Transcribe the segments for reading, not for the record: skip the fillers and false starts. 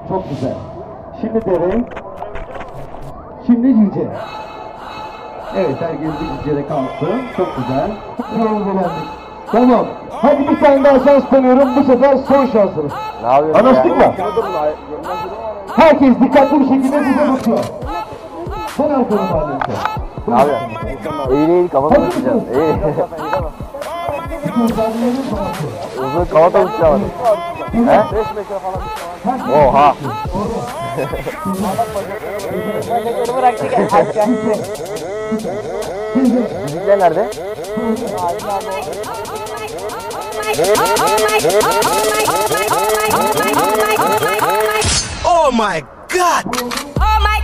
Çok güzel. Şimdi deve. Şimdi cice. Evet, herkes bir cicede kalktı. Çok güzel. Bravo, beğendik. Tamam. Hadi bir tane daha şans tanıyorum. Bu sefer son şansınız. Anlaştık mı? Herkes dikkatli bir şekilde bize bakıyor. Sen arkanı bağlıyorsun. Ne yapıyorsun? İyi kafada uçacağız. İyi. Uzun kafada uçacağız. He? 5 metre falan. Oha. Bizimkiler nerede? Oh my God! Oh my!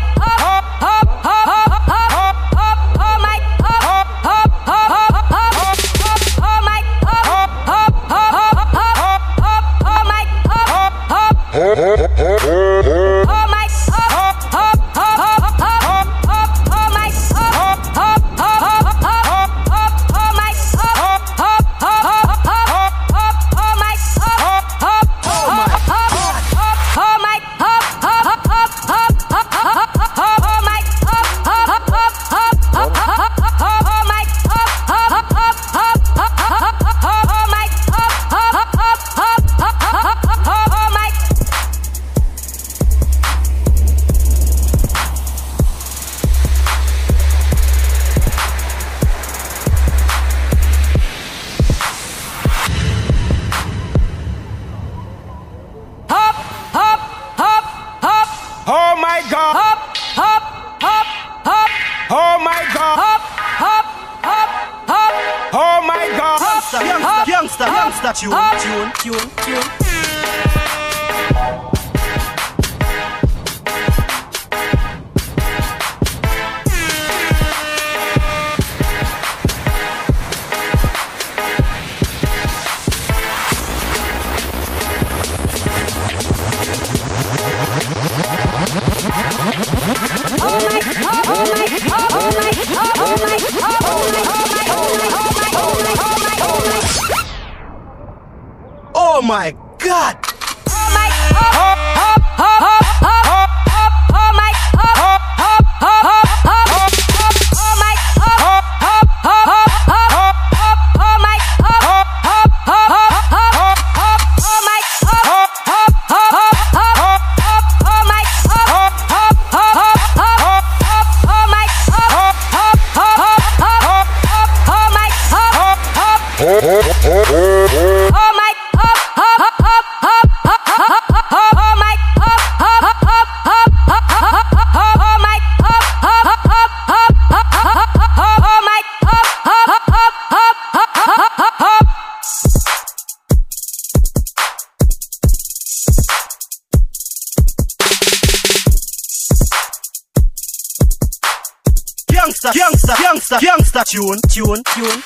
Oh my God! Hop, hop, hop, hop. Oh my God! Hop, hop, hop, hop. Oh my God! Youngster, tune. Oh my God! Oh my! Hop, hop, hop, hop, hop, hop. Oh my! Hop, hop, hop, hop, hop. Oh my! Hop, hop, hop, hop, hop. Oh my! Hop, hop, hop, hop, hop. Oh my! Hop, hop, hop, hop, hop. Oh my! Hop, hop, hop, hop, hop. Oh my! Hop, hop, hop, hop, hop. Oh my! Hop, hop. Oh my! Youngster, tune.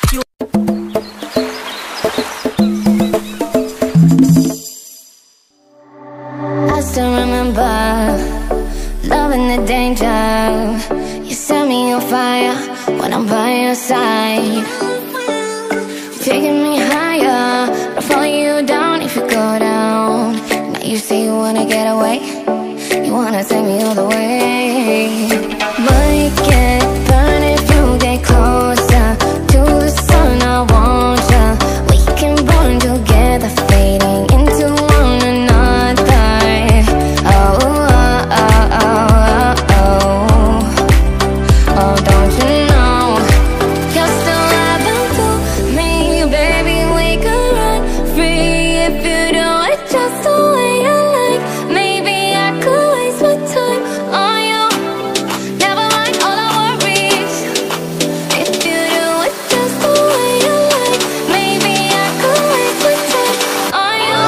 I still remember loving the danger. You set me on fire when I'm by your side. Taking me higher, I'll follow you down if you go down. Now you say you wanna get away, you wanna take me all the way. But you can't burn if you get closer to the sun. I want ya. We can burn together, fading into one another. Oh, oh, oh, oh, oh. Oh, don't you know you're still loving to me, baby? We could run free if you do it just the way you like. Maybe I could waste my time on you. Never mind all our worries. If you do it just the way you like, maybe I could waste my time on you.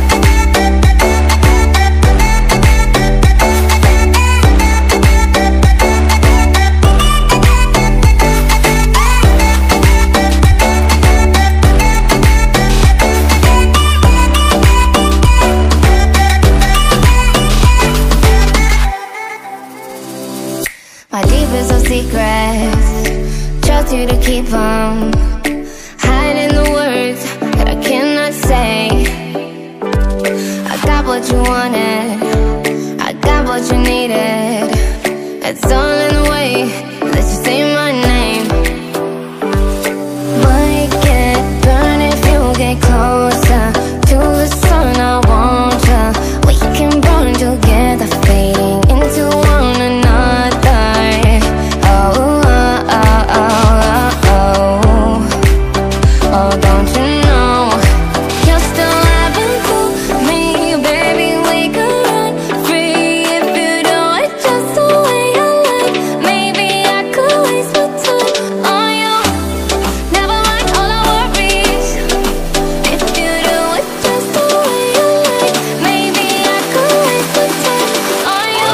My deepest of secrets, trust you to keep them, hiding the words that I cannot say. I got what you wanted, what you needed. It's all in the way that you say my name. Might get burned if you get closer to the sun. I want ya. We can burn together, fading into one another. Oh, oh, oh, oh, oh, oh, don't you know you're still having cool me, baby? We could run free if you do it just the way I like. Maybe I could waste my time on you. Never mind all our worries. If you do it just the way I like, maybe I could waste my time on you.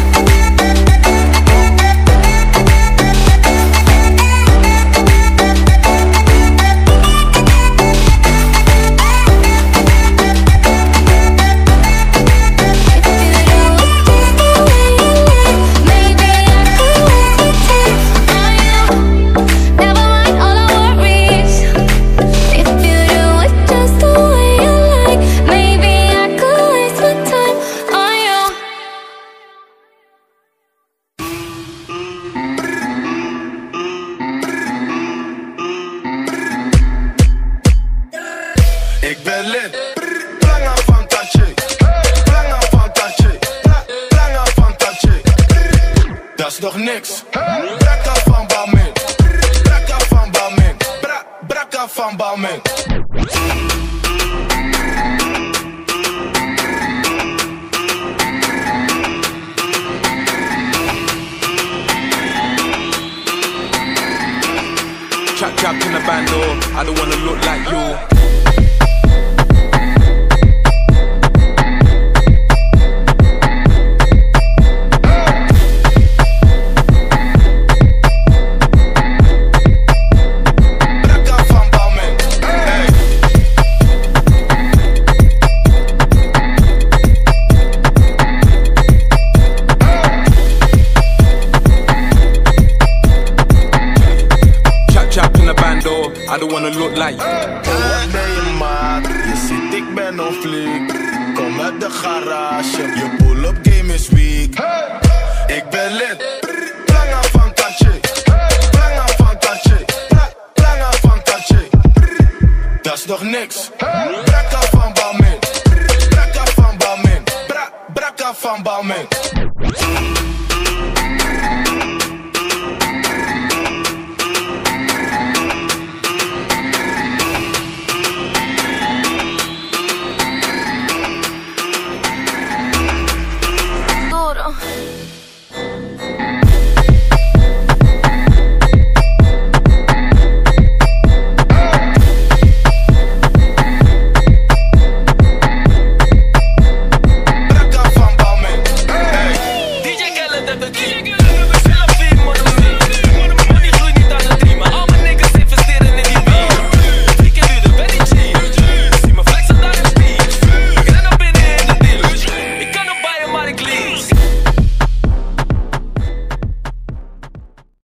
Ik ben lid, planga van Tachi, planga van Tachi, planga van Tachi. Dat is nog niks, brakka van Balmin, brakka van Balmin, brakka van Balmin. Trapped in the bando, I don't wanna look like you. I don't wanna look like you. Wat ben je maat? Je ziet ik ben on fleek. Kom uit de garage, je pull-up game is weak. Ik ben lid, planga van Tachi, planga van Tachi, planga van Tachi. Dat is nog niks, brakka van Balmin, brakka van Balmin, brakka van Balmin.